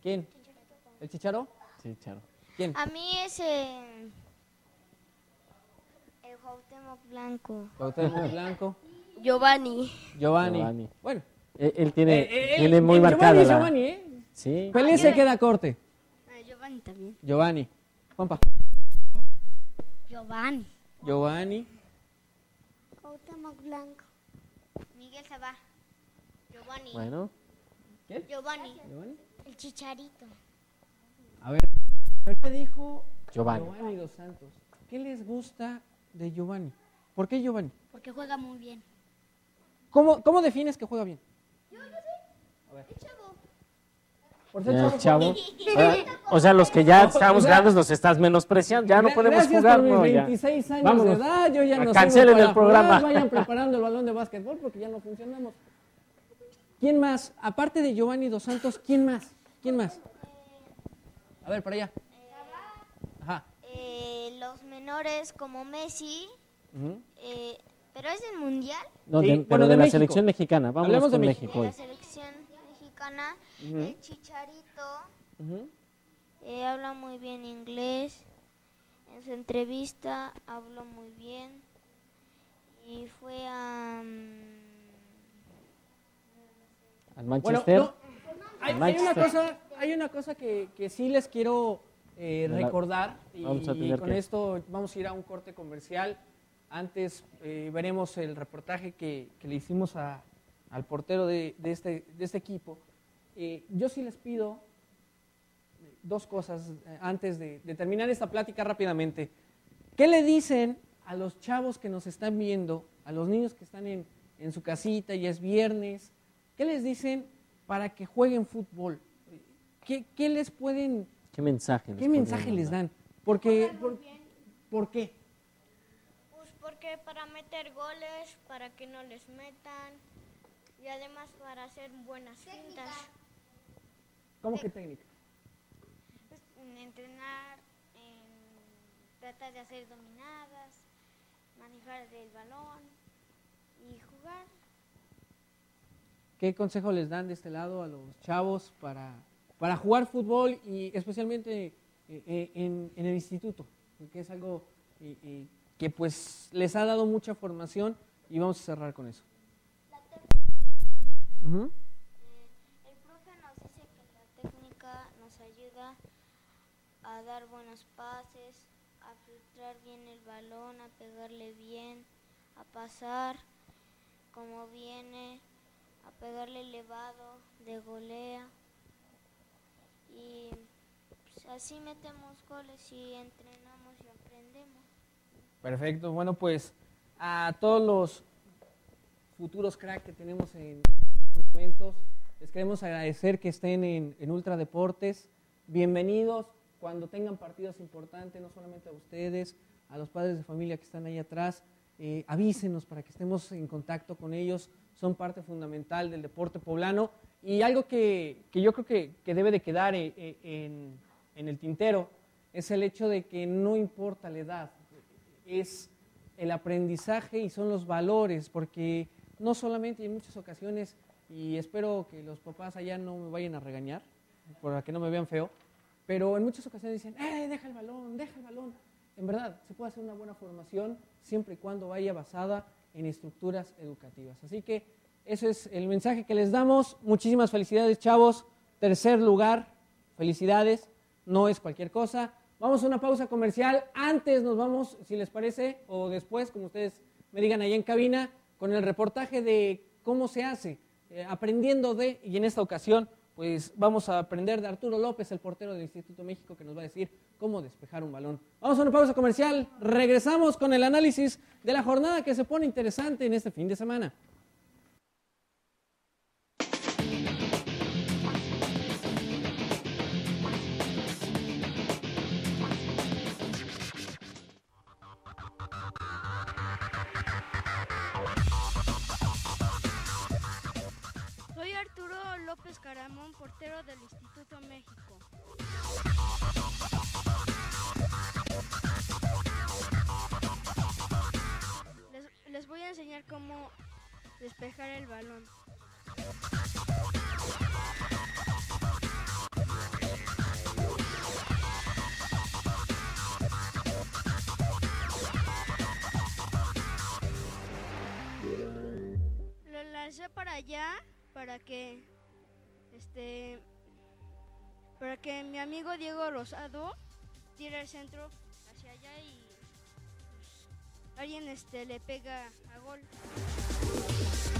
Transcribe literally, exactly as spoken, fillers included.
¿Quién? ¿El Chicharo? Chicharo. ¿Quién? A mí es eh, el Cuauhtémoc Blanco. Cuauhtémoc Blanco. Giovanni. Giovanni. Giovanni. Bueno. Él, él tiene, Eh, eh, tiene él- muy el marcada Giovanni, la... Giovanni, ¿eh? Sí. Pelé se queda corte. Giovanni también. Giovanni. Juanpa. Giovanni. Giovanni. Cuauhtémoc Blanco. Miguel se va. Giovanni. Bueno. ¿Quién? Giovanni. Giovanni. El Chicharito. A ver. Ahorita dijo Giovanni. Giovanni Dos Santos. ¿Qué les gusta de Giovanni? ¿Por qué Giovanni? Porque juega muy bien. ¿Cómo, cómo defines que juega bien? Yo, yo A ver. El chavo. Por ser Ya, chavo. chavo. Ah, o sea, los que ya estamos O sea, grandes los estás menospreciando. Ya no Gra- podemos Gracias jugar. por mis No, ya. veintiséis años Vámonos. de edad, yo ya no Cancelen sirvo el para programa. jugar, vayan preparando el balón de básquetbol porque ya no funcionamos. ¿Quién más? Aparte de Giovanni Dos Santos, ¿quién más? ¿Quién más? A ver, para allá. Ajá. Eh, los menores como Messi, Ujú. eh, pero es del Mundial, No, Sí, de- bueno, pero de de, la México. selección mexicana. Vámonos Hablemos de con México. México de hoy. la selección mexicana, Ujú. el Chicharito, Ujú. eh, habla muy bien inglés, en su entrevista habló muy bien y fue a... mm, Al Bueno, Manchester. no, hay, hay una Manchester. cosa, hay una cosa que, que sí les quiero eh, Me la- recordar y, vamos a y tener con que- esto vamos a ir a un corte comercial. Antes eh, veremos el reportaje que, que le hicimos a- al portero de, de este, de este equipo. Eh, yo sí les pido dos cosas eh, antes de, de terminar esta plática rápidamente. ¿Qué le dicen a los chavos que nos están viendo, a los niños que están en, en su casita, ya es viernes? ¿Qué les dicen para que jueguen fútbol? ¿Qué, qué les pueden, ¿Qué mensaje? qué mensaje les dan? Porque, por, ¿por qué? Pues porque para meter goles, para que no les metan y además para hacer buenas fintas. ¿Cómo que técnica? Pues, en entrenar, en tratar de hacer dominadas, manejar el balón y jugar. ¿Qué consejo les dan de este lado a los chavos para, para jugar fútbol y especialmente eh, eh, en, en el instituto? Que es algo eh, eh, que pues les ha dado mucha formación y vamos a cerrar con eso. Ujú. Eh, el profe nos dice que la técnica nos ayuda a dar buenos pases, a filtrar bien el balón, a pegarle bien, a pasar como viene, a pegarle elevado, de golea. Y pues, así metemos goles y entrenamos y aprendemos. Perfecto, bueno pues a todos los futuros crack que tenemos en estos momentos, les queremos agradecer que estén en, en Ultra Deportes, bienvenidos cuando tengan partidos importantes, no solamente a ustedes, a los padres de familia que están ahí atrás, eh, avísenos para que estemos en contacto con ellos, son parte fundamental del deporte poblano y algo que, que yo creo que, que debe de quedar en, en, en el tintero es el hecho de que no importa la edad, es el aprendizaje y son los valores, porque no solamente en muchas ocasiones, y espero que los papás allá no me vayan a regañar, para que no me vean feo, pero en muchas ocasiones dicen, ¡eh, deja el balón, deja el balón! En verdad, se puede hacer una buena formación siempre y cuando vaya basada en estructuras educativas. Así que ese es el mensaje que les damos. Muchísimas felicidades, chavos. Tercer lugar, felicidades, no es cualquier cosa. Vamos a una pausa comercial. Antes nos vamos, si les parece, o después, como ustedes me digan allá en cabina, con el reportaje de cómo se hace, eh, aprendiendo de, y en esta ocasión, pues vamos a aprender de Arturo López, el portero del Instituto México, que nos va a decir cómo despejar un balón. Vamos a una pausa comercial. Regresamos con el análisis de la jornada que se pone interesante en este fin de semana. Soy Arturo López Caramón, portero del Instituto México. Les, les voy a enseñar cómo despejar el balón. regresé para allá para que este para que mi amigo Diego Rosado tire el centro hacia allá y pues, alguien este le pega a gol.